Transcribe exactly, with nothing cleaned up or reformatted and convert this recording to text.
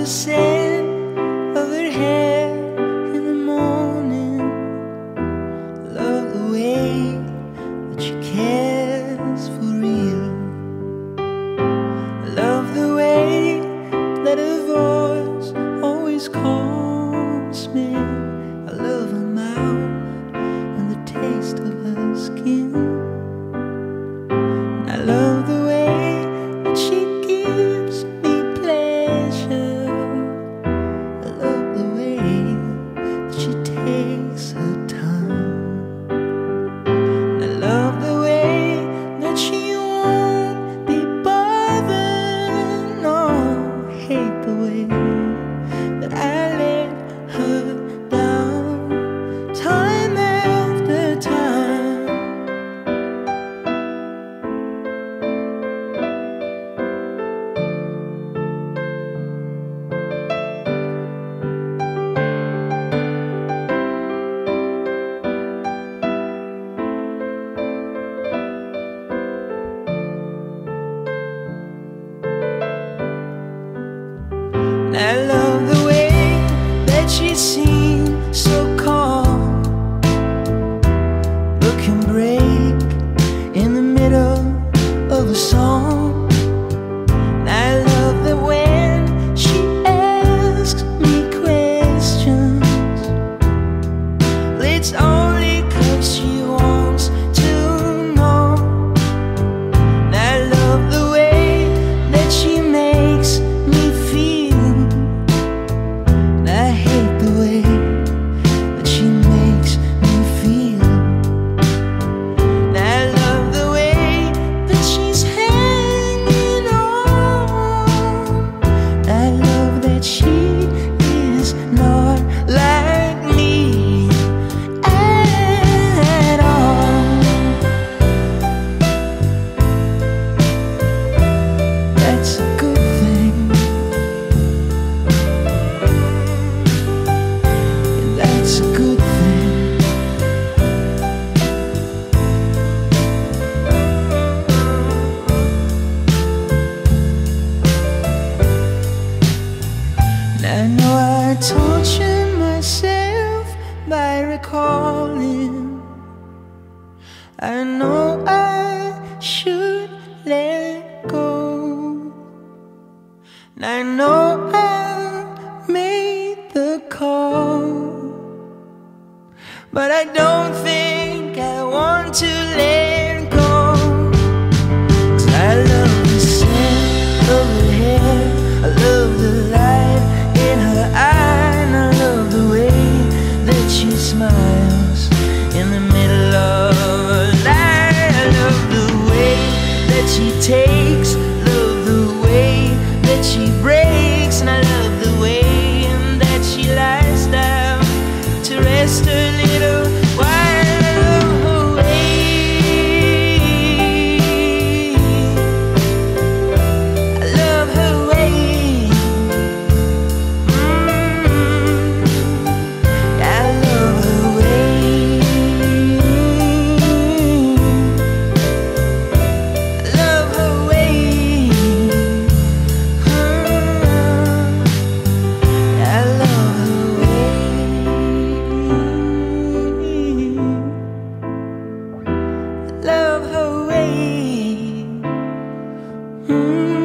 scent of her hair in the morning. I love the way that she cares for real. I love the way that her voice always calms me. I love her mouth and the taste of her skin. I love the way that she gives me pleasure. I love the way that she takes her time. I love the way that she won't be bothered. No, I hate the way that I let her down time after time. I love the way that she seems so calm, but can break in the middle of a song. I love that when she asks me questions, it's only 'cause she wants to know. I love the way that she makes me feel. I hate the way that she makes me feel. I love the way that she's hanging on. I love that she is not like me at all. That's a good thing. That's a good thing. And I know I torture myself by recalling. I know I should let go. And I know I made the call, but I don't think I want to let go. 'Cause I love the scent of her hair, I love the light in her eye, and I love the way that she smiles in the middle of her night. I love the way that she takes, love the way that she breaks, and I love the way that she lies down to rest her little while. I love her way. I love her way. Mm. I love her way. I love her way. I love her way. Love her way. Mm.